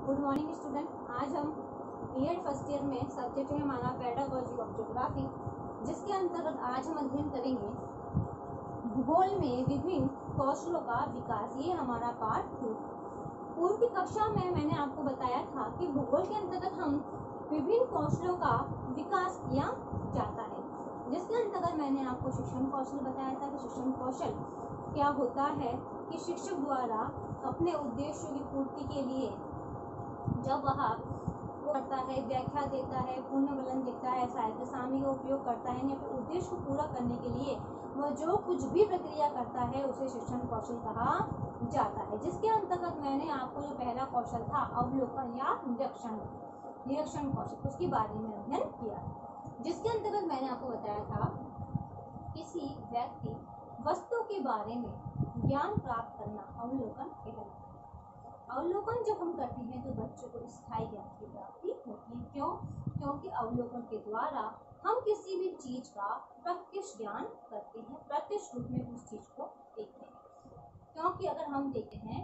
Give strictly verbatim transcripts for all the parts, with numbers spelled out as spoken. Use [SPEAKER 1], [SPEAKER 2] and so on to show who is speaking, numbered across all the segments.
[SPEAKER 1] Good morning student. आज हम BEd first year में सब्जेक्ट है हमारा पेडागोजी ऑफ ज्योग्राफी, जिसके अंतर्गत आज हम अध्ययन करेंगे भूगोल में विभिन्न कौशलों का विकास। ये हमारा पार्ट टू। पूर्व की कक्षा में मैंने आपको बताया था कि भूगोल के अंतर्गत हम विभिन्न कौशलों का विकास किया जाता है, जिसके अंतर्गत मैंने आपको शिक्षण कौशल बताया था कि शिक्षण कौशल क्या होता है कि शिक्षक द्वारा अपने उद्देश्यों की पूर्ति के लिए जब वह करता है, व्याख्या देता है, पुनर्वलन देता है, साहित्य सामग्री का उपयोग करता है, अपने उद्देश्य को पूरा करने के लिए वह जो कुछ भी प्रक्रिया करता है उसे शिक्षण कौशल कहा जाता है। जिसके अंतर्गत मैंने आपको जो पहला कौशल था अवलोकन या निरीक्षण निरीक्षण कौशल, उसके बारे में अध्ययन किया, जिसके अंतर्गत मैंने आपको बताया था किसी व्यक्ति वस्तु के बारे में ज्ञान प्राप्त करना अवलोकन कहलाता है। अवलोकन जब हम करते हैं तो बच्चों को स्थायी ज्ञान की प्राप्ति होती है। क्यों? क्योंकि अवलोकन के द्वारा हम किसी भी चीज का प्रत्यक्ष ज्ञान करते हैं, प्रत्यक्ष रूप में उस चीज को देखते हैं। क्योंकि अगर हम देखते हैं,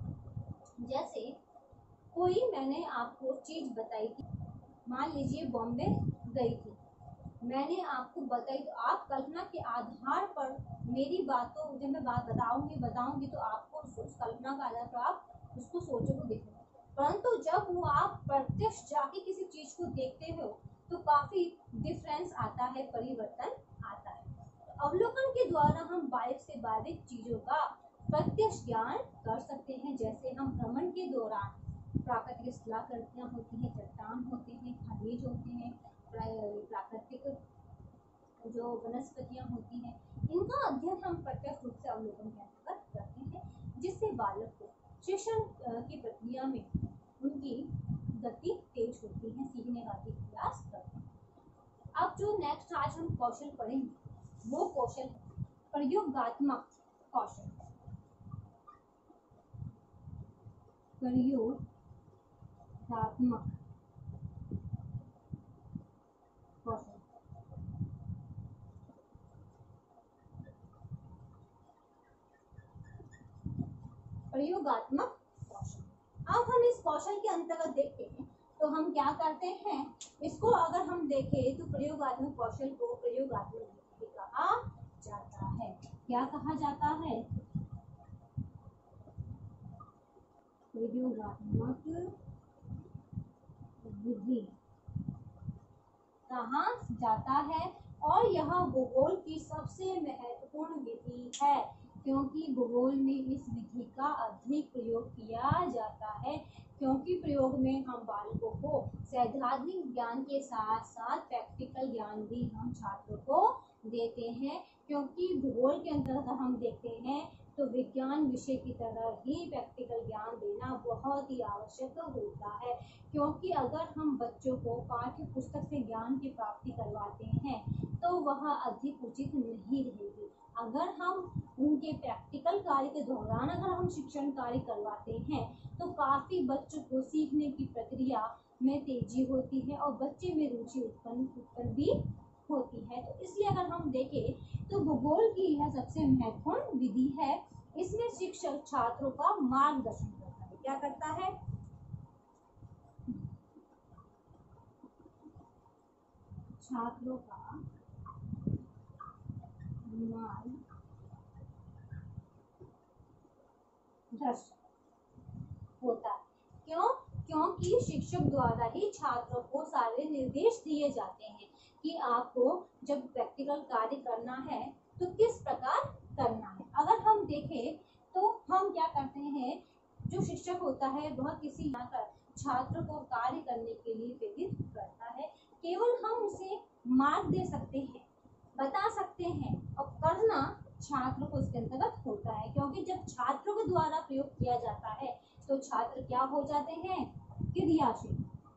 [SPEAKER 1] जैसे कोई मैंने आपको चीज बताई थी, मान लीजिए बॉम्बे गई थी, मैंने आपको बताई, तो आप कल्पना के आधार पर मेरी बातों जब मैं बात बताऊंगी बताऊंगी तो आपको उस कल्पना का आधार पर आप उसको सोचो को देखो। परंतु जब वो आप प्रत्यक्ष जाके किसी चीज को देखते हो तो काफी डिफरेंस आता है, परिवर्तन आता है। अवलोकन के द्वारा हम बारीक से बारीक चीजों का प्रत्यक्ष ज्ञान कर सकते हैं। जैसे हम भ्रमण के दौरान प्राकृतिक स्थलाकृतियां होती हैं, चट्टान होते हैं, खनिज होते हैं, प्राकृतिक जो वनस्पतियां होती हैं, इनका अध्ययन हम प्रत्यक्ष रूप से अवलोकन के अंतर्गत करते हैं, जिससे बालक को शिक्षण की प्रक्रिया में उनकी गति तेज होती है, सीखने का भी प्रयास करते हैं। अब जो नेक्स्ट आज हम कौशल पढ़ेंगे वो कौशल प्रयोगात्मक कौशल। प्रयोगात्मक कौशल प्रयोगात्मक कौशल। अब हम इस कौशल के अंतर्गत देखते हैं तो हम क्या करते हैं, इसको अगर हम देखें तो प्रयोगात्मक कौशल को प्रयोगात्मक विधि कहा जाता है। क्या कहा जाता है? प्रयोगात्मक विधि कहा जाता है, और यह भूगोल की सबसे महत्वपूर्ण विधि है, क्योंकि भूगोल में इस विधि का अधिक प्रयोग किया जाता है। क्योंकि प्रयोग में हम बालकों को सैद्धांतिक ज्ञान के साथ साथ प्रैक्टिकल ज्ञान भी हम छात्रों को देते हैं। क्योंकि भूगोल के अंतर्गत हम देखते हैं तो विज्ञान विषय की तरह ही प्रैक्टिकल ज्ञान देना बहुत ही आवश्यक होता है। क्योंकि अगर हम बच्चों को पाठ्य पुस्तक से ज्ञान की प्राप्ति करवाते हैं तो वह अधिक उचित नहीं रहेगी। अगर हम उनके प्रैक्टिकल कार्य के दौरान अगर हम शिक्षण कार्य करवाते हैं तो काफ़ी बच्चों को सीखने की प्रक्रिया में तेजी होती है और बच्चे में रुचि उत्पन्न उत्पन्न भी होती है। तो इसलिए अगर हम देखें तो भूगोल की यह सबसे महत्वपूर्ण विधि है। इसमें शिक्षक छात्रों का मार्गदर्शन करता है। क्या करता है? छात्रों का मार्गदर्शन होता है। क्यों? क्योंकि शिक्षक द्वारा ही छात्रों को सारे निर्देश दिए जाते हैं कि आपको जब प्रैक्टिकल कार्य करना है तो किस प्रकार करना है। अगर हम देखें तो हम क्या करते हैं, जो शिक्षक होता है वह किसी छात्र को कार्य करने के लिए प्रेरित करता है। केवल हम उसे मार्ग दे सकते हैं, बता सकते हैं, और करना छात्र को उसके अंतर्गत होता है। क्योंकि जब छात्रों के द्वारा प्रयोग किया जाता है तो छात्र क्या हो जाते हैं? क्रियाशील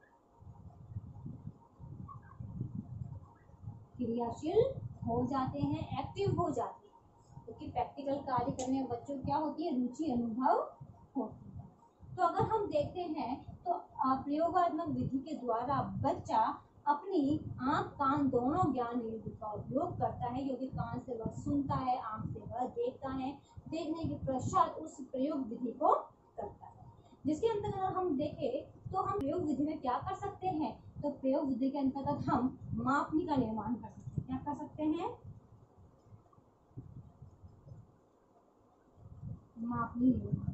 [SPEAKER 1] क्रियाशील हो जाते हैं, एक्टिव हो जाते हैं। क्योंकि तो प्रैक्टिकल कार्य करने में बच्चों क्या होती है? रुचि अनुभव होती है। तो अगर हम देखते हैं तो प्रयोगात्मक विधि के द्वारा बच्चा अपनी आंख कान दोनों ज्ञान इंद्रियों का उपयोग करता है, क्योंकि कान से वह सुनता है, आंख से वह देखता है, देखने के पश्चात उस प्रयोग विधि को करता है। जिसके अंतर्गत अगर हम देखें तो हम प्रयोग विधि में क्या कर सकते हैं, तो प्रयोग विधि के अंतर्गत हम मापनी का निर्माण कर सकते हैं। क्या कर सकते हैं, मापनी निर्माण,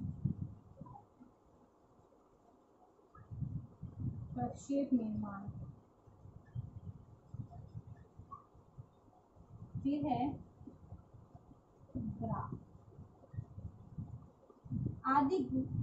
[SPEAKER 1] प्रक्षेप निर्माण, फिर है ग्राफ आदि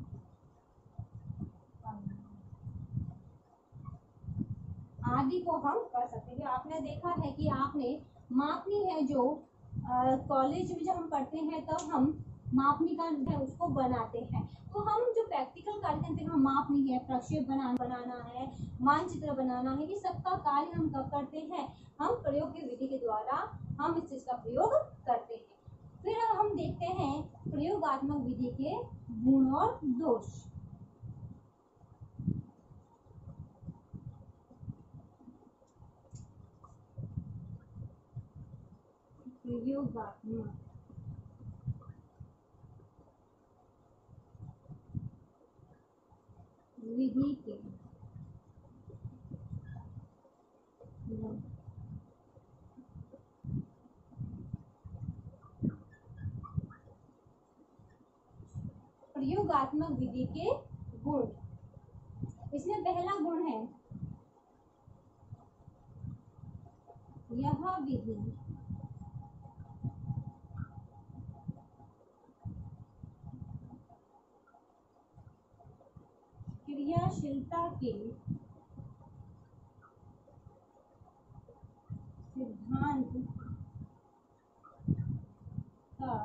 [SPEAKER 1] आदि को हम कर सकते हैं। आपने देखा है कि आपने मापनी है जो कॉलेज में जब हम पढ़ते हैं तब हम मापनी का है उसको बनाते हैं। तो हम जो प्रैक्टिकल कार्य करते हैं, मापनी है, प्रक्षेप बना बनाना है, मानचित्र बनाना है, ये सबका कार्य हम कब करते हैं, हम प्रयोग की विधि के द्वारा हम इस चीज का प्रयोग करते हैं। फिर हम देखते हैं प्रयोगात्मक विधि के गुण और दोष। प्रयोगात्मक विधि के गुण। प्रयोगात्मक विधि के गुण, इसमें पहला गुण है यह विधि क्रियाशीलता के सिद्धांत का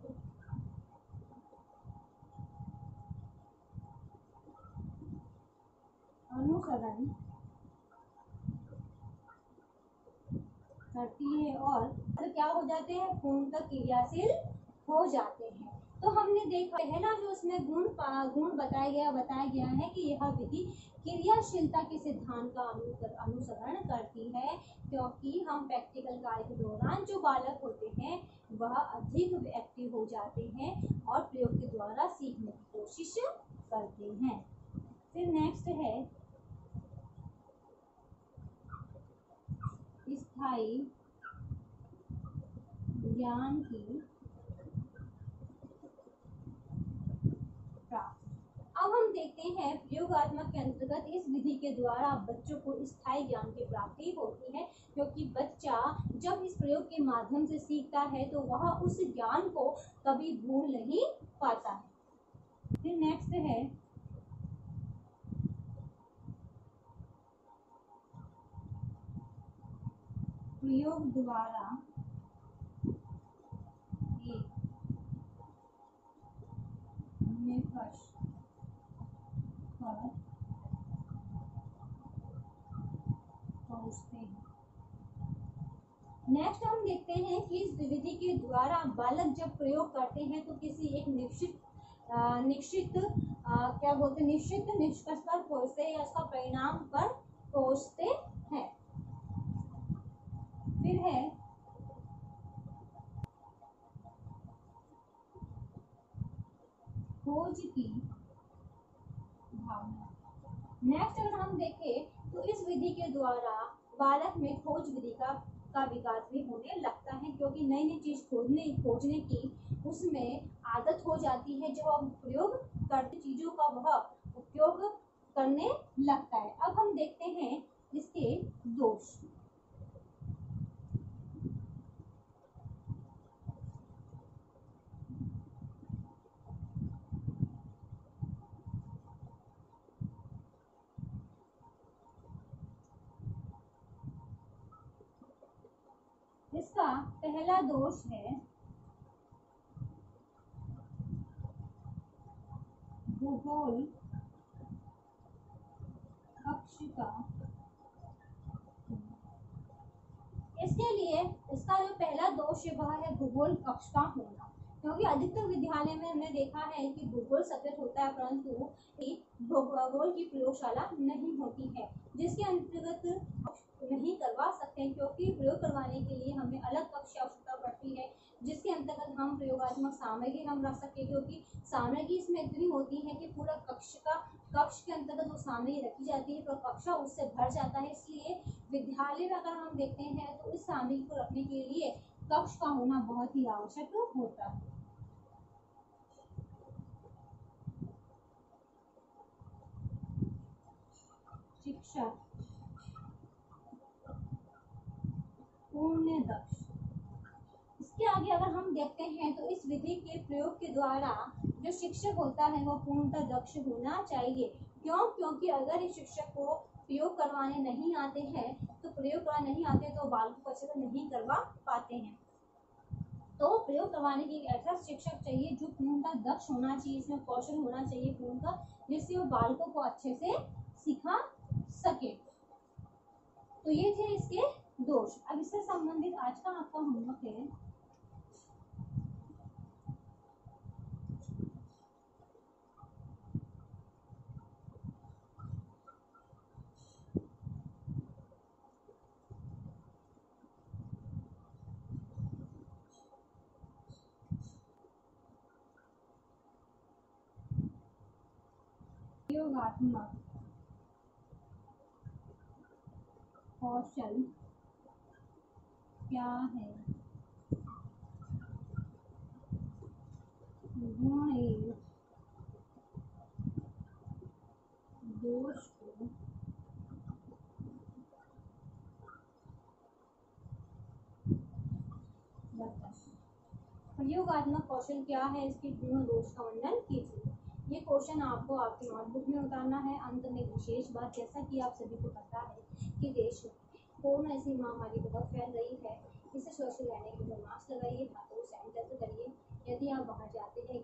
[SPEAKER 1] अनुसरण करती है और तो क्या हो जाते हैं, पूर्णतः क्रियाशील हो जाते हैं। तो हमने देखा पहला जो उसमें गुण गुण बताया गया बताया गया है कि यह विधि क्रियाशीलता के सिद्धांत का अनुसरण करती है, क्योंकि हम प्रैक्टिकल कार्य के दौरान जो बालक होते हैं वह अधिक एक्टिव हो जाते हैं और प्रयोग के द्वारा सीखने की कोशिश करते हैं। फिर नेक्स्ट है स्थायी ज्ञान की प्राप्ति। अब हम देखते हैं प्रयोगात्मक के अंतर्गत इस विधि के द्वारा बच्चों को स्थायी ज्ञान की प्राप्ति होती है, क्योंकि बच्चा जब इस प्रयोग के माध्यम से सीखता है तो वह उस ज्ञान को कभी भूल नहीं पाता है। फिर नेक्स्ट है प्रयोग द्वारा एक निष्कर्ष पर पहुंचते हैं। नेक्स्ट हम देखते हैं कि इस विधि के द्वारा बालक जब प्रयोग करते हैं तो किसी एक निश्चित निश्चित क्या बोलते निश्चित निष्कर्ष पर पहुंचते हैं या उसका परिणाम पर पहुंचते हैं। फिर है खोज की भावना। नेक्स्ट अगर हम देखें तो इस विधि के द्वारा बालक में खोज विधि का का विकास भी होने लगता है, क्योंकि नई नई चीज खोजने खोजने की उसमें आदत हो जाती है। जब हम प्रयोग करते चीजों का वह उपयोग करने लगता है। अब हम देखते हैं इसके दोष। इसका पहला दोष है भूगोल कक्ष का। इसके लिए इसका जो पहला दोष है वह है भूगोल कक्ष का होना, क्योंकि अधिकतर विद्यालय में हमने देखा है कि भूगोल सब्जेक्ट होता है परंतु भूगोल की प्रयोगशाला नहीं होती है, जिसके अंतर्गत नहीं करवा सकते हैं, क्योंकि प्रयोग करवाने के लिए हमें अलग कक्ष की आवश्यकता पड़ती है। जिसके अंतर्गत हम प्रयोगात्मक सामग्री हम रख सकते हैं, क्योंकि सामग्री इसमें इतनी होती है कि पूरा कक्ष का कक्ष के अंतर्गत वो सामग्री रखी जाती है, तो कक्षा उससे भर जाता है। इसलिए विद्यालय में अगर हम देखते हैं तो इस सामग्री को रखने के लिए कक्ष का होना बहुत ही आवश्यक होता है। शिक्षक पूर्ण दक्ष। इसके आगे अगर हम देखते हैं तो इस विधि के प्रयोग के द्वारा जो शिक्षक होता है वो पूर्णतः दक्ष होना चाहिए। क्यों? क्योंकि अगर इस शिक्षक को प्रयोग करवाने नहीं आते हैं तो प्रयोग करवाने नहीं आते तो बालकों को अच्छे से नहीं करवा पाते हैं। तो प्रयोग करवाने के लिए ऐसा शिक्षक चाहिए जो पूर्णतः दक्ष होना चाहिए, इसमें कौशल होना चाहिए पूर्णतः, जिससे वो बालकों को अच्छे से सिखा सके। तो ये थे इसके दोष। अब इससे संबंधित आज का आपका होमवर्क है प्रयोगात्मक कौशल क्या है, गुण एवं दोष को बताएं। प्रयोगात्मक कौशल क्या है, इसके गुण दोष का वर्णन कीजिए। ये क्वेश्चन आपको आपकी नोटबुक में उतारना है। अंत में एक विशेष बात, जैसा कि आप सभी को पता है कि देश में कोरोना ऐसी महामारी बहुत फैल रही है, इससे सुरक्षित रहने के लिए मास्क लगाइए, हाथों को सैनिटाइजर करिए। यदि आप बाहर जाते हैं